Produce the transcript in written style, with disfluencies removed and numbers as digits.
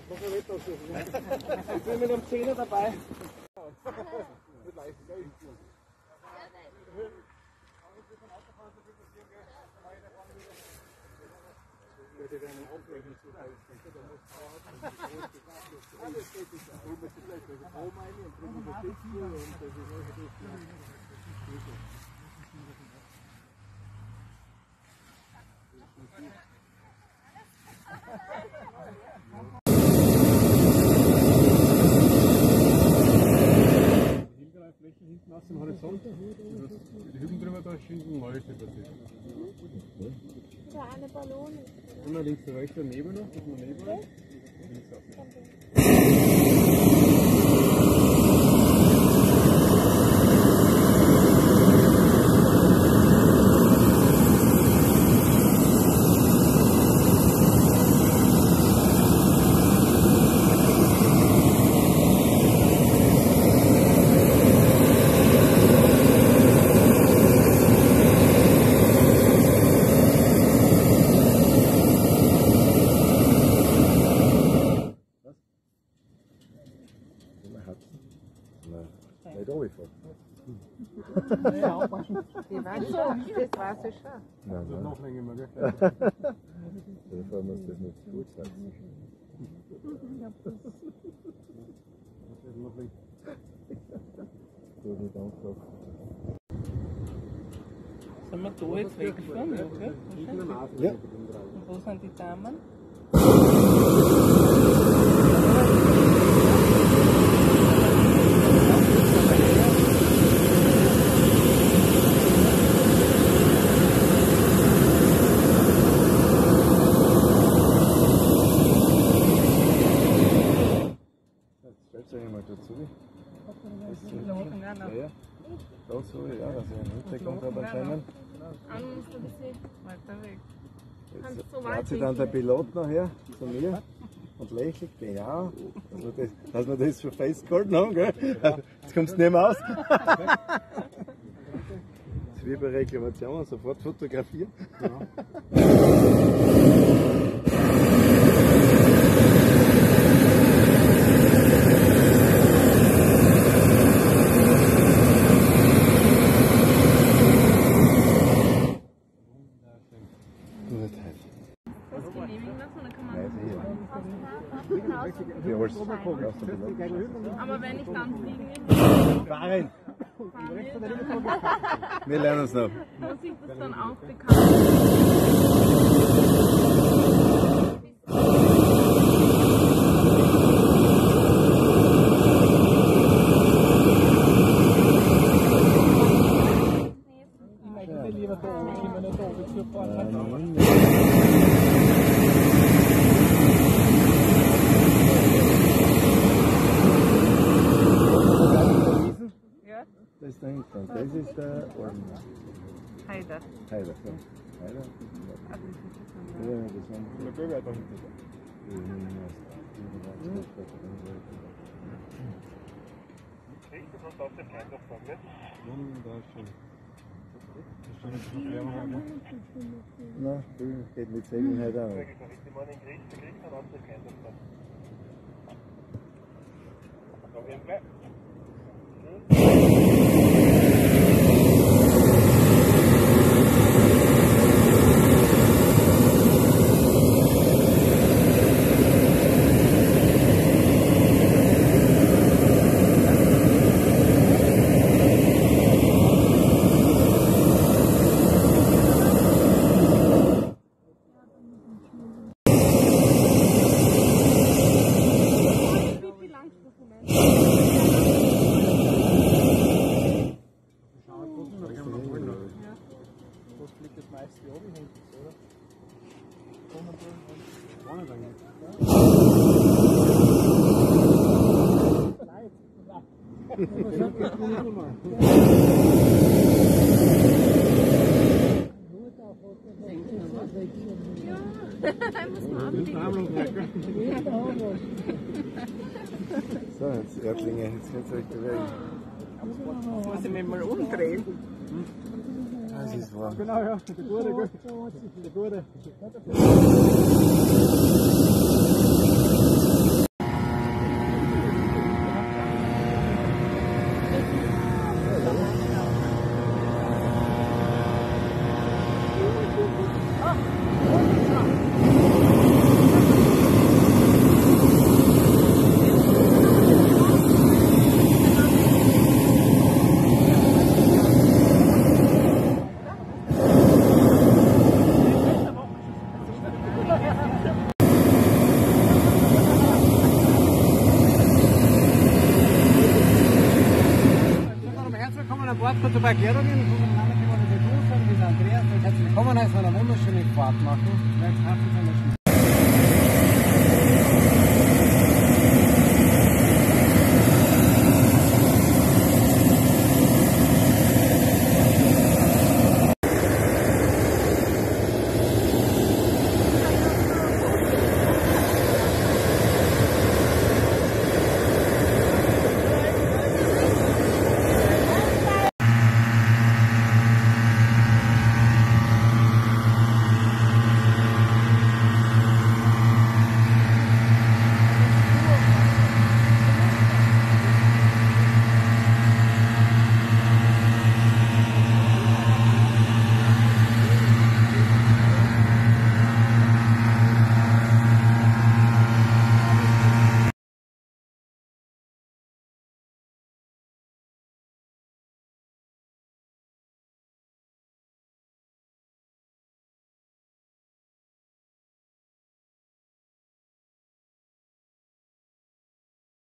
Ich bin mit einem 10er dabei. Hinten aus dem Horizont, die Hüben drüber, da schinden Mäuse passiert. Da eine Ballone. Immer links und rechts der Nebel noch, dass man Nebel hat. Nicht runterfahren. Die waren so, das war so schon. Nein, Das nein. noch länger mal, gell? Dafür muss das nicht zu gut sein. Gut, nicht angeklagt. Sind wir da jetzt weggefahren? Okay. Ja. Und wo sind die Damen? Stellt euch mal dazu. Ja, Ja. Da so, ja, dass er einen Hintergrund hat anscheinend. Weiter weg. Jetzt dreht sich dann der Pilot nachher zu mir und lächelt, genau, dass wir das schon festgehalten haben, gell? Jetzt kommst du nicht mehr aus. Das ist wie bei Reklamationen, sofort fotografieren. Aber wenn ich dann fliegen Fahren! Wir lernen es noch. muss ich das dann auch bekannt. Das ist der Hintergrund. Das ist der Orm. Heider. Heider, so. Heider? Ja, das waren die Bürger da hinten. Na, geht mit Segeln halt auch. So, jetzt Erdlinge, jetzt könnt ihr euch bewegen. Muss ich mich mal umdrehen? Das ist wahr. Genau, ja, der Gute, gut. Der Gute. kommen ein paar kurz ein paar Erklärungen. Von meinem Namen können wir das Andreas, das ist Andreas. Herzlich willkommen, also eine wunderschöne Fahrt machen. Jetzt hast du es